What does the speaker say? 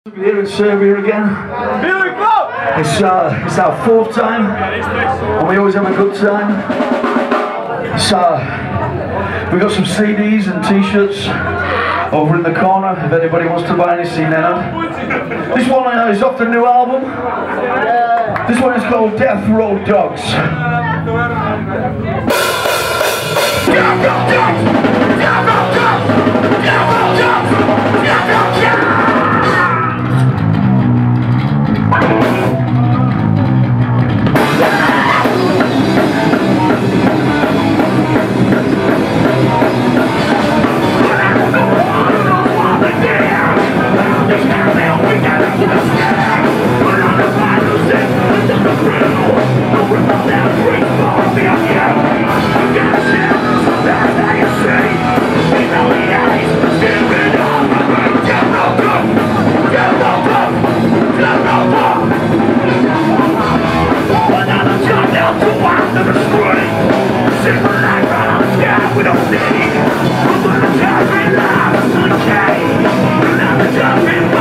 Here in Serbia again. BILLYCLUB! It's our fourth time, and we always have a good time. We've got some CDs and T-shirts over in the corner if anybody wants to buy any CD. This one is off the new album. This one is called Death Row Dogs. We don't need